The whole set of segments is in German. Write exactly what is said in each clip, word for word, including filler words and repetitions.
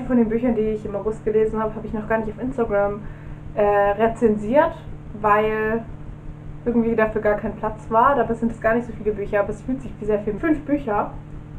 von den Büchern, die ich im August gelesen habe, habe ich noch gar nicht auf Instagram äh, rezensiert, weil irgendwie dafür gar kein Platz war. Dabei sind es gar nicht so viele Bücher, aber es fühlt sich wie sehr viel. Fünf Bücher.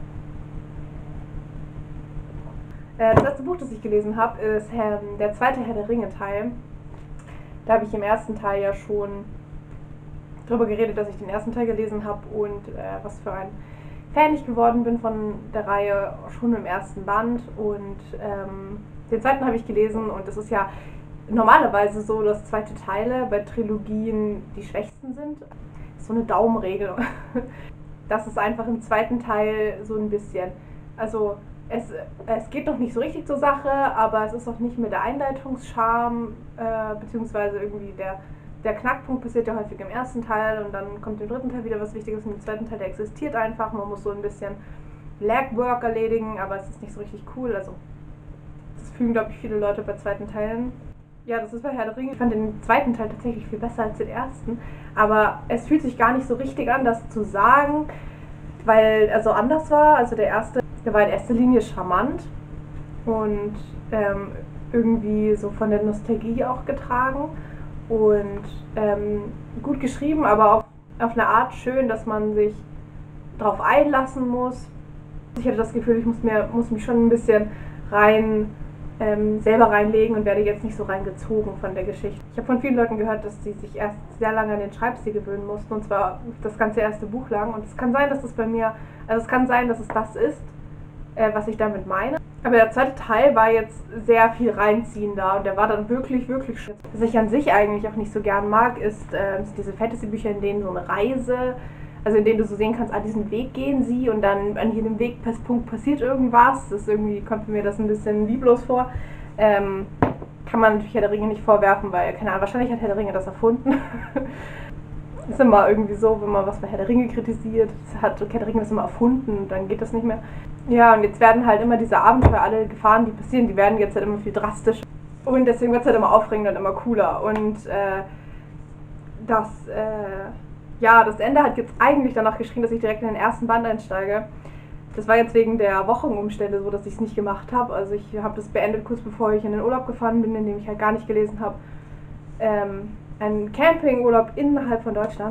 Äh, das erste Buch, das ich gelesen habe, ist ähm, der zweite Herr der Ringe-Teil. Da habe ich im ersten Teil ja schon darüber geredet, dass ich den ersten Teil gelesen habe und äh, was für ein Fan ich geworden bin von der Reihe schon im ersten Band. Und ähm, den zweiten habe ich gelesen und es ist ja normalerweise so, dass zweite Teile bei Trilogien die schwächsten sind. Das ist so eine Daumenregel. Das ist einfach im zweiten Teil so ein bisschen. Also es, es geht noch nicht so richtig zur Sache, aber es ist auch nicht mehr der Einleitungscharme, äh, beziehungsweise irgendwie der, der Knackpunkt passiert ja häufig im ersten Teil und dann kommt im dritten Teil wieder was Wichtiges und im zweiten Teil, der existiert einfach. Man muss so ein bisschen Legwork erledigen, aber es ist nicht so richtig cool. Also das fühlen, glaube ich, viele Leute bei zweiten Teilen. Ja, das ist bei Herr der Ringe. Ich fand den zweiten Teil tatsächlich viel besser als den ersten, aber es fühlt sich gar nicht so richtig an, das zu sagen, weil er so anders war. Also der erste, der war in erster Linie charmant und ähm, irgendwie so von der Nostalgie auch getragen und ähm, gut geschrieben, aber auch auf eine Art schön, dass man sich darauf einlassen muss. Ich hatte das Gefühl, ich muss, mir, muss mich schon ein bisschen rein ähm, selber reinlegen und werde jetzt nicht so reingezogen von der Geschichte. Ich habe von vielen Leuten gehört, dass sie sich erst sehr lange an den Schreibstil gewöhnen mussten, und zwar das ganze erste Buch lang. Und es kann sein, dass das bei mir, also es kann sein, dass es das ist, äh, was ich damit meine. Aber der zweite Teil war jetzt sehr viel reinziehender und der war dann wirklich, wirklich schön. Was ich an sich eigentlich auch nicht so gern mag, ist äh, diese Fantasy-Bücher, in denen so eine Reise, also in denen du so sehen kannst, ah, diesen Weg gehen sie und dann an jedem Wegpunkt passiert irgendwas. Das irgendwie kommt mir das ein bisschen lieblos vor. Ähm, kann man natürlich Herr der Ringe nicht vorwerfen, weil, keine Ahnung, wahrscheinlich hat Herr der Ringe das erfunden. Ist immer irgendwie so, wenn man was bei Herr der Ringe kritisiert, hat Herr der Ringe das immer erfunden, dann geht das nicht mehr. Ja, und jetzt werden halt immer diese Abenteuer, alle Gefahren, die passieren, die werden jetzt halt immer viel drastischer. Und deswegen wird es halt immer aufregender und immer cooler. Und äh, das, äh, ja, das Ende hat jetzt eigentlich danach geschrien, dass ich direkt in den ersten Band einsteige. Das war jetzt wegen der Wochenumstände so, dass ich es nicht gemacht habe. Also ich habe das beendet kurz bevor ich in den Urlaub gefahren bin, in dem ich halt gar nicht gelesen habe. Ähm, ein Campingurlaub innerhalb von Deutschland.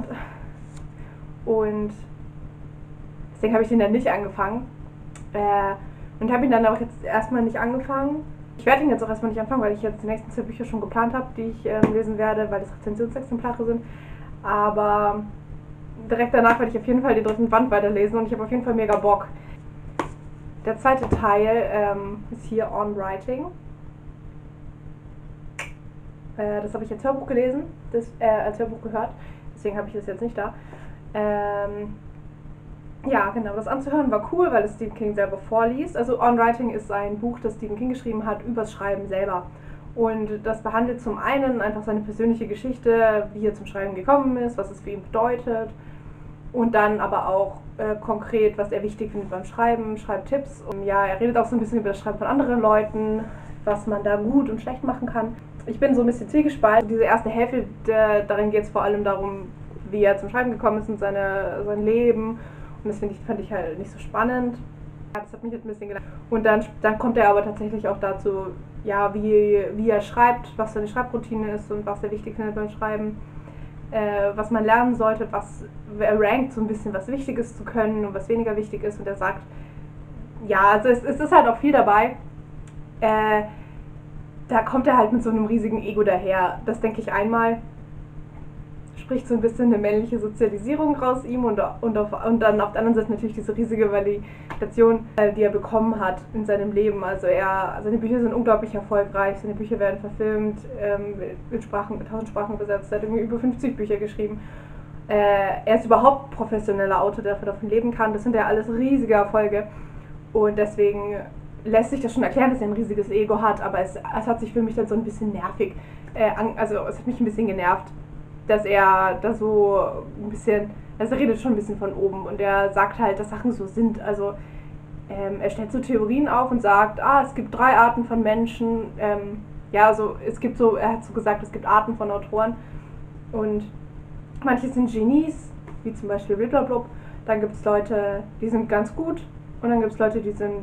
Und deswegen habe ich den dann nicht angefangen. Äh, und habe ihn dann auch jetzt erstmal nicht angefangen. Ich werde ihn jetzt auch erstmal nicht anfangen, weil ich jetzt die nächsten zwei Bücher schon geplant habe, die ich äh, lesen werde, weil das Rezensionsexemplare sind. Aber direkt danach werde ich auf jeden Fall den dritten Band weiterlesen und ich habe auf jeden Fall mega Bock. Der zweite Teil ähm, ist hier On Writing. Äh, das habe ich als Hörbuch gelesen, das, äh, als Hörbuch gehört, deswegen habe ich das jetzt nicht da. Ähm, ja, genau, das anzuhören war cool, weil es Stephen King selber vorliest. Also On Writing ist ein Buch, das Stephen King geschrieben hat, übers Schreiben selber. Und das behandelt zum einen einfach seine persönliche Geschichte, wie er zum Schreiben gekommen ist, was es für ihn bedeutet. Und dann aber auch äh, konkret, was er wichtig findet beim Schreiben, Schreibtipps. Und ja, er redet auch so ein bisschen über das Schreiben von anderen Leuten, was man da gut und schlecht machen kann. Ich bin so ein bisschen zwiegespalten. Diese erste Hälfte, der, darin geht es vor allem darum, wie er zum Schreiben gekommen ist und seine, sein Leben. Und das ich, fand ich halt nicht so spannend. Das hat mich jetzt ein bisschen genervt. Und dann, dann kommt er aber tatsächlich auch dazu, ja, wie, wie er schreibt, was seine Schreibroutine ist und was er wichtig findet beim Schreiben. Äh, was man lernen sollte, was er rankt so ein bisschen, was wichtig ist zu können und was weniger wichtig ist. Und er sagt, ja, also es, es ist halt auch viel dabei. Äh, da kommt er halt mit so einem riesigen Ego daher. Das denke ich einmal. Spricht so ein bisschen eine männliche Sozialisierung raus ihm und, und, auf, und dann auf der anderen Seite natürlich diese riesige Validation, die er bekommen hat in seinem Leben. Also er, seine Bücher sind unglaublich erfolgreich, seine Bücher werden verfilmt, ähm, in Sprachen, in tausend Sprachen besetzt, er hat irgendwie über fünfzig Bücher geschrieben. Äh, er ist überhaupt professioneller Autor, der davon leben kann. Das sind ja alles riesige Erfolge und deswegen lässt sich das schon erklären, dass er ein riesiges Ego hat, aber es, es hat sich für mich dann so ein bisschen nervig, äh, also es hat mich ein bisschen genervt, dass er da so ein bisschen, also er redet schon ein bisschen von oben und er sagt halt, dass Sachen so sind. Also ähm, er stellt so Theorien auf und sagt, ah, es gibt drei Arten von Menschen. Ähm, ja, also es gibt so, er hat so gesagt, es gibt Arten von Autoren und manche sind Genies, wie zum Beispiel Bliblablub. Dann gibt es Leute, die sind ganz gut und dann gibt es Leute, die sind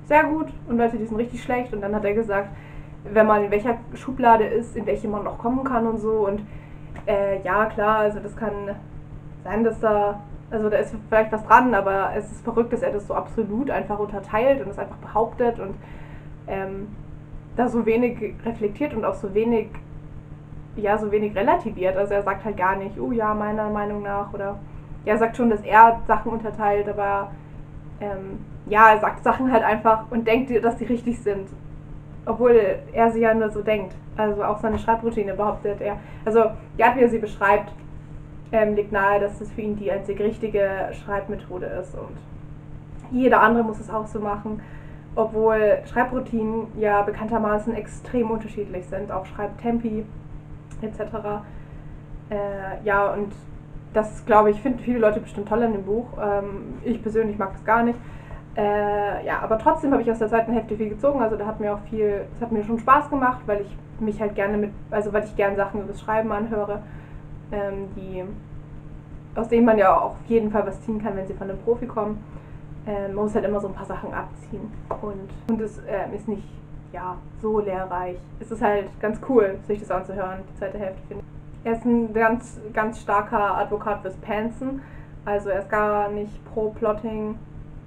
sehr gut und Leute, die sind richtig schlecht. Und dann hat er gesagt, wenn man in welcher Schublade ist, in welche man noch kommen kann und so. Und äh, ja, klar, also das kann sein, dass da, also da ist vielleicht was dran, aber es ist verrückt, dass er das so absolut einfach unterteilt und es einfach behauptet und ähm, da so wenig reflektiert und auch so wenig, ja, so wenig relativiert. Also er sagt halt gar nicht, oh ja, meiner Meinung nach, oder ja, er sagt schon, dass er Sachen unterteilt, aber ähm, ja, er sagt Sachen halt einfach und denkt, dass die richtig sind. Obwohl er sie ja nur so denkt. Also auch seine Schreibroutine behauptet er. Also die Art, wie er sie beschreibt, ähm, legt nahe, dass das für ihn die einzig richtige Schreibmethode ist. Und jeder andere muss es auch so machen. Obwohl Schreibroutinen ja bekanntermaßen extrem unterschiedlich sind. Auch Schreibtempi et cetera. Äh, ja, und das, glaube ich, finden viele Leute bestimmt toll an dem Buch. Ähm, ich persönlich mag das gar nicht. Äh, ja, aber trotzdem habe ich aus der zweiten Hälfte viel gezogen, also da hat mir auch viel, es hat mir schon Spaß gemacht, weil ich mich halt gerne mit, also weil ich gerne Sachen über das Schreiben anhöre, ähm, die, aus denen man ja auch auf jeden Fall was ziehen kann, wenn sie von einem Profi kommen. Ähm, man muss halt immer so ein paar Sachen abziehen und, und es äh, ist nicht, ja, so lehrreich. Es ist halt ganz cool, sich das anzuhören, die zweite Hälfte, finde ich. Er ist ein ganz, ganz starker Advokat fürs Pantsen, also er ist gar nicht pro Plotting.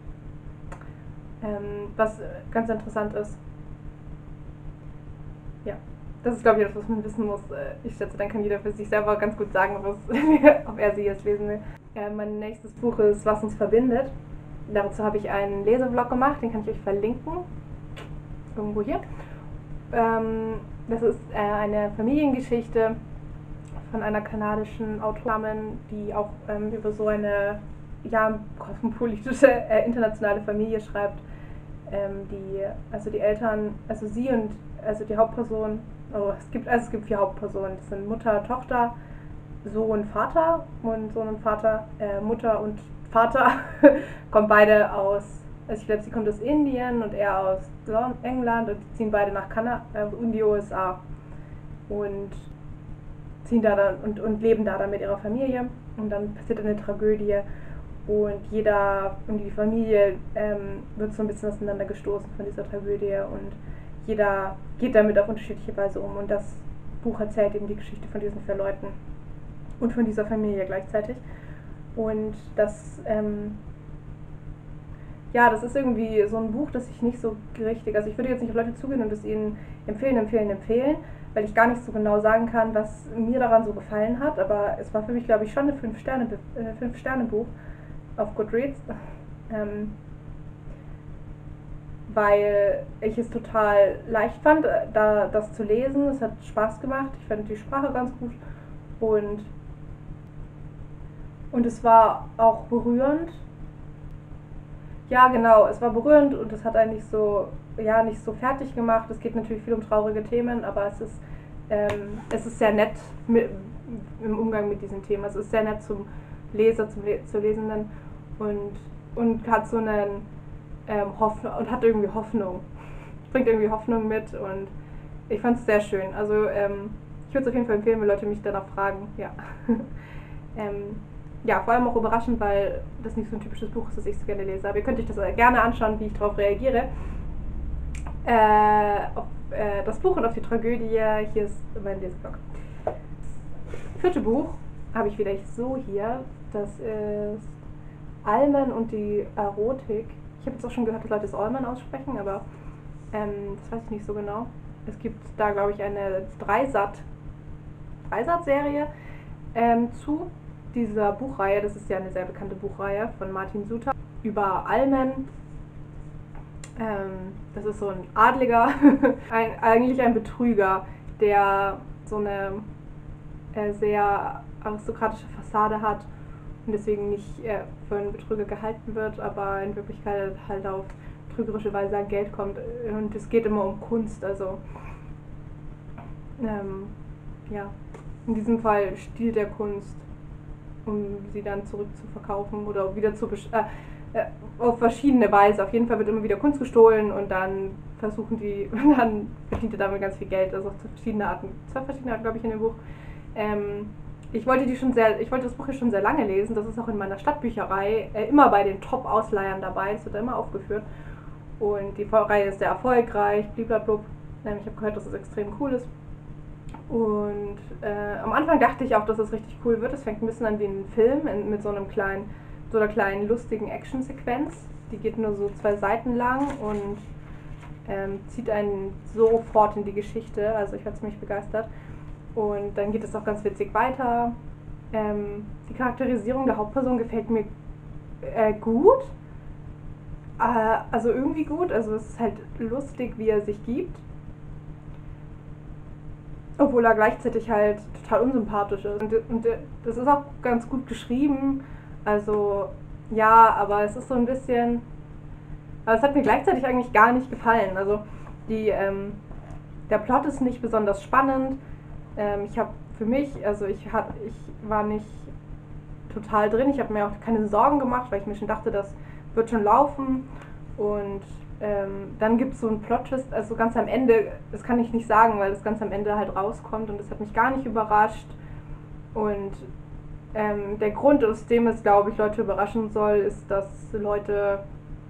Ähm, was ganz interessant ist. Ja, das ist, glaube ich, das, was man wissen muss. Ich schätze, dann kann jeder für sich selber ganz gut sagen, ob, es, ob er sie jetzt lesen will. Ja, mein nächstes Buch ist Was uns verbindet. Dazu habe ich einen Lesevlog gemacht, den kann ich euch verlinken. Irgendwo hier. Ähm, das ist äh, eine Familiengeschichte von einer kanadischen Autorin, die auch ähm, über so eine ja, kosmopolitische, äh, internationale Familie schreibt, ähm, die, also die Eltern, also sie und, also die Hauptperson, oh, es gibt, also es gibt vier Hauptpersonen, das sind Mutter, Tochter, Sohn, Vater und Sohn und Vater, äh, Mutter und Vater kommen beide aus, also ich glaube, sie kommt aus Indien und er aus England und die ziehen beide nach Kanada, äh, in die U S A und ziehen da dann und, und leben da dann mit ihrer Familie und dann passiert eine Tragödie. Und jeder und die Familie ähm, wird so ein bisschen auseinandergestoßen von dieser Tragödie und jeder geht damit auf unterschiedliche Weise um. Und das Buch erzählt eben die Geschichte von diesen vier Leuten und von dieser Familie gleichzeitig. Und das, ähm, ja, das ist irgendwie so ein Buch, das ich nicht so richtig, also ich würde jetzt nicht auf Leute zugehen und es ihnen empfehlen, empfehlen, empfehlen, weil ich gar nicht so genau sagen kann, was mir daran so gefallen hat. Aber es war für mich, glaube ich, schon ein Fünf-Sterne-Buch. Auf Goodreads, ähm, weil ich es total leicht fand, da das zu lesen. Es hat Spaß gemacht, ich fand die Sprache ganz gut und, und es war auch berührend. Ja, genau, es war berührend und es hat eigentlich so, ja, nicht so fertig gemacht. Es geht natürlich viel um traurige Themen, aber es ist, ähm, es ist sehr nett mit, im Umgang mit diesen Themen. Es ist sehr nett zum Leser, zum Le zur Lesenden. Und, und hat so einen ähm, Hoffnung und hat irgendwie Hoffnung. Bringt irgendwie Hoffnung mit und ich fand es sehr schön. Also ähm, ich würde es auf jeden Fall empfehlen, wenn Leute mich danach fragen. Ja. ähm, ja, vor allem auch überraschend, weil das nicht so ein typisches Buch ist, das ich so gerne lese. Aber ihr könnt euch das gerne anschauen, wie ich darauf reagiere. Äh, auf äh, das Buch und auf die Tragödie. Hier ist mein Leseblock. Vierte Buch habe ich wieder so hier. Das ist Almen und die Erotik. Ich habe jetzt auch schon gehört, dass Leute das Almen aussprechen, aber ähm, das weiß ich nicht so genau. Es gibt da, glaube ich, eine Dreisat, Dreisat-Serie ähm, zu dieser Buchreihe. Das ist ja eine sehr bekannte Buchreihe von Martin Suter über Almen. Ähm, das ist so ein Adliger, ein, eigentlich ein Betrüger, der so eine äh, sehr aristokratische Fassade hat und deswegen nicht äh, für einen Betrüger gehalten wird, aber in Wirklichkeit halt auf trügerische Weise an Geld kommt. Und es geht immer um Kunst, also ähm, ja, in diesem Fall stiehlt er Kunst, um sie dann zurück zu verkaufen oder wieder zu besch äh, äh, auf verschiedene Weise. Auf jeden Fall wird immer wieder Kunst gestohlen und dann versuchen die, und dann verdient er damit ganz viel Geld, also auf verschiedene Arten, zwei verschiedene Arten, glaube ich, in dem Buch. Ähm, Ich wollte die schon sehr, ich wollte das Buch hier schon sehr lange lesen. Das ist auch in meiner Stadtbücherei äh, immer bei den Top-Ausleihern dabei. Es wird da immer aufgeführt. und die Reihe ist sehr erfolgreich, blablabla. Ähm, ich habe gehört, dass es extrem cool ist. Und äh, am Anfang dachte ich auch, dass es richtig cool wird. Es fängt ein bisschen an wie ein Film in, mit so einem kleinen, so einer kleinen lustigen Action-Sequenz. Die geht nur so zwei Seiten lang und ähm, zieht einen sofort in die Geschichte. Also ich war ziemlich begeistert. Und dann geht es auch ganz witzig weiter. Ähm, die Charakterisierung der Hauptperson gefällt mir äh, gut. Äh, also irgendwie gut. Also es ist halt lustig, wie er sich gibt. Obwohl er gleichzeitig halt total unsympathisch ist. Und, und das ist auch ganz gut geschrieben. Also ja, aber es ist so ein bisschen... Aber es hat mir gleichzeitig eigentlich gar nicht gefallen. Also die, ähm, der Plot ist nicht besonders spannend. Ähm, ich habe für mich, also ich, hat, ich war nicht total drin. Ich habe mir auch keine Sorgen gemacht, weil ich mir schon dachte, das wird schon laufen. Und ähm, dann gibt es so einen Plot-Twist, also ganz am Ende, das kann ich nicht sagen, weil das ganz am Ende halt rauskommt und das hat mich gar nicht überrascht. Und ähm, der Grund, aus dem es, glaube ich, Leute überraschen soll, ist, dass Leute...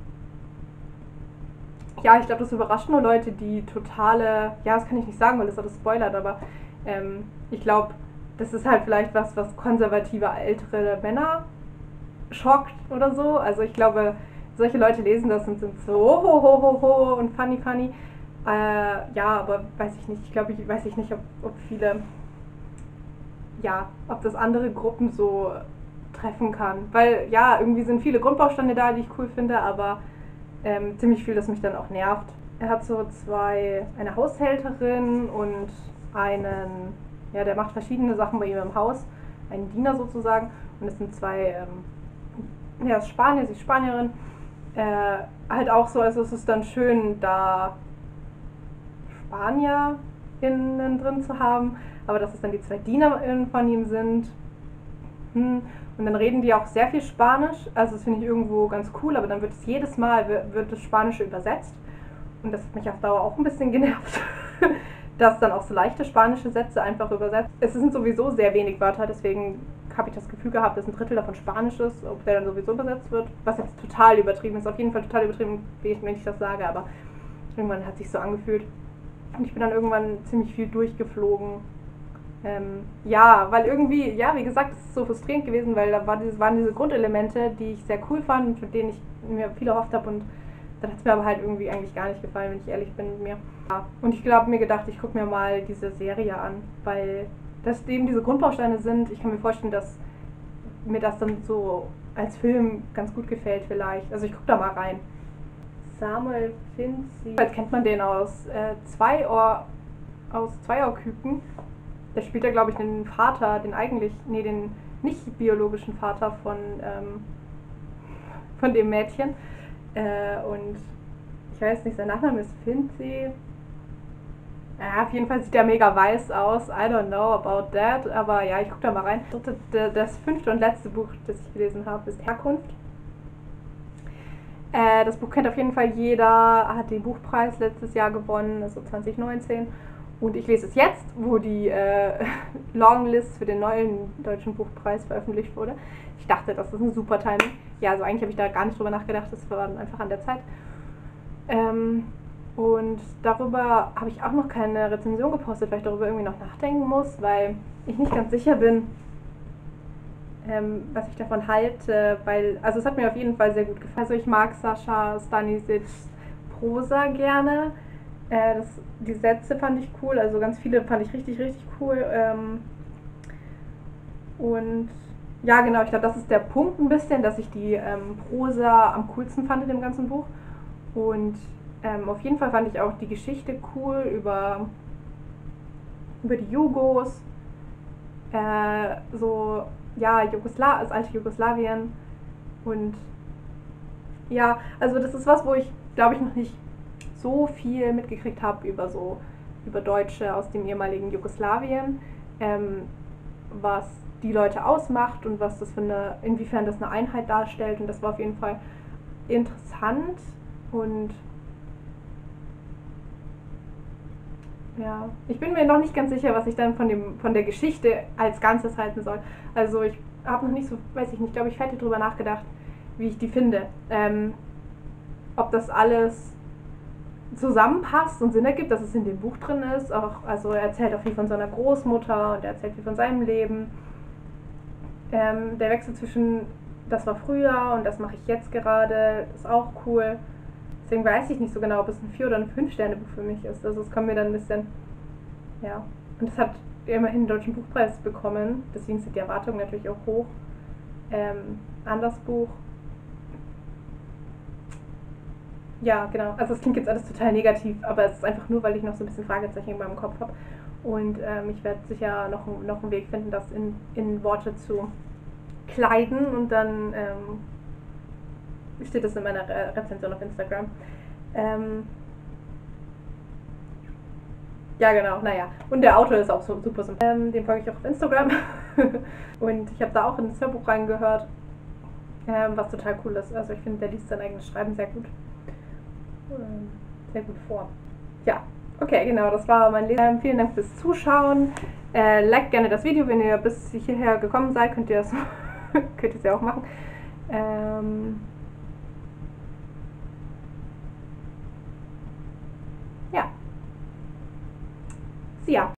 Ja, ich glaube, das überrascht nur Leute, die totale... Ja, das kann ich nicht sagen, weil das alles spoilert, aber ähm, ich glaube, das ist halt vielleicht was, was konservative, ältere Männer schockt oder so. Also ich glaube... Solche Leute lesen das und sind so ho ho ho ho und funny funny. Äh, ja, aber weiß ich nicht. Ich glaube, ich weiß ich nicht, ob, ob viele, ja, ob das andere Gruppen so treffen kann. Weil ja, irgendwie sind viele Grundbausteine da, die ich cool finde, aber ähm, ziemlich viel, das mich dann auch nervt. Er hat so zwei, eine Haushälterin und einen, ja, der macht verschiedene Sachen bei ihm im Haus, einen Diener sozusagen. Und es sind zwei, ähm, ja, ist Spanier, sie ist Spanierin. Äh, halt auch so, also es ist dann schön, da SpanierInnen drin zu haben, aber dass es dann die zwei DienerInnen von ihm sind. Hm. Und dann reden die auch sehr viel Spanisch, also das finde ich irgendwo ganz cool, aber dann wird es jedes Mal, wird, wird das Spanische übersetzt und das hat mich auf Dauer auch ein bisschen genervt, dass dann auch so leichte spanische Sätze einfach übersetzt. Es sind sowieso sehr wenig Wörter, deswegen habe ich das Gefühl gehabt, dass ein Drittel davon Spanisch ist, ob der dann sowieso übersetzt wird, was jetzt total übertrieben ist, auf jeden Fall total übertrieben, wenn ich das sage, aber irgendwann hat es sich so angefühlt und ich bin dann irgendwann ziemlich viel durchgeflogen. Ähm, ja, weil irgendwie, ja, wie gesagt, es ist so frustrierend gewesen, weil da war dieses, waren diese Grundelemente, die ich sehr cool fand und mit denen ich mir viel erhofft habe und dann hat es mir aber halt irgendwie eigentlich gar nicht gefallen, wenn ich ehrlich bin mit mir. Ja. Und ich habe mir gedacht, ich gucke mir mal diese Serie an, weil das eben diese Grundbausteine sind. Ich kann mir vorstellen, dass mir das dann so als Film ganz gut gefällt vielleicht. Also ich gucke da mal rein. Samuel Finzi. Jetzt kennt man den aus äh, Zweiohr, aus Zweiohrküken. Der spielt ja, glaube ich, den Vater, den eigentlich, nee, den nicht biologischen Vater von, ähm, von dem Mädchen. Äh, und ich weiß nicht, sein Nachname ist Finzi. Ja, auf jeden Fall sieht der mega weiß aus. I don't know about that. Aber ja, ich guck da mal rein. Das fünfte und letzte Buch, das ich gelesen habe, ist Herkunft. Äh, das Buch kennt auf jeden Fall jeder. Hat den Buchpreis letztes Jahr gewonnen, also zwanzig neunzehn. Und ich lese es jetzt, wo die äh, Longlist für den neuen deutschen Buchpreis veröffentlicht wurde. Ich dachte, das ist ein super Timing. Ja, also eigentlich habe ich da gar nicht drüber nachgedacht. Das war einfach an der Zeit. Ähm... Und darüber habe ich auch noch keine Rezension gepostet, weil ich darüber irgendwie noch nachdenken muss, weil ich nicht ganz sicher bin, ähm, was ich davon halte. Weil, also es hat mir auf jeden Fall sehr gut gefallen. Also ich mag Sascha Stanisics Prosa gerne. Äh, das, die Sätze fand ich cool, also ganz viele fand ich richtig, richtig cool. Ähm, und ja, genau, ich glaube, das ist der Punkt ein bisschen, dass ich die ähm, Prosa am coolsten fand in dem ganzen Buch. Und Ähm, auf jeden Fall fand ich auch die Geschichte cool über, über die Jugos, äh, so, ja, Jugosla das alte Jugoslawien und ja, also das ist was, wo ich, glaube ich, noch nicht so viel mitgekriegt habe über so, über Deutsche aus dem ehemaligen Jugoslawien, ähm, was die Leute ausmacht und was das für eine, inwiefern das eine Einheit darstellt und das war auf jeden Fall interessant und ja, ich bin mir noch nicht ganz sicher, was ich dann von dem von der Geschichte als Ganzes halten soll. Also ich habe noch nicht so, weiß ich nicht, glaube ich, fette drüber nachgedacht, wie ich die finde. Ähm, ob das alles zusammenpasst und Sinn ergibt, dass es in dem Buch drin ist. Auch, also er erzählt auch viel von seiner Großmutter und er erzählt viel von seinem Leben. Ähm, der Wechsel zwischen das war früher und das mache ich jetzt gerade ist auch cool. Deswegen weiß ich nicht so genau, ob es ein vier- oder ein fünf-Sterne-Buch für mich ist. Also es kommt mir dann ein bisschen, ja. Und es hat immerhin den Deutschen Buchpreis bekommen, deswegen sind die Erwartungen natürlich auch hoch. Ähm, an das Buch. Ja, genau. Also es klingt jetzt alles total negativ, aber es ist einfach nur, weil ich noch so ein bisschen Fragezeichen in meinem Kopf habe. Und ähm, ich werde sicher noch, noch einen Weg finden, das in, in Worte zu kleiden und dann ähm, steht das in meiner Re Rezension auf Instagram. Ähm, ja, genau, naja. Und der Autor ist auch so super sympathisch. Ähm, dem folge ich auch auf Instagram. Und ich habe da auch in das Hörbuch reingehört, ähm, was total cool ist. Also ich finde, der liest sein eigenes Schreiben sehr gut. Ähm, sehr gut vor. Ja, okay, genau, das war mein Lesen. Ähm, vielen Dank fürs Zuschauen. Äh, liked gerne das Video, wenn ihr bis hierher gekommen seid, könnt ihr es könnt ihr es ja auch machen. Ähm, ja. See ya.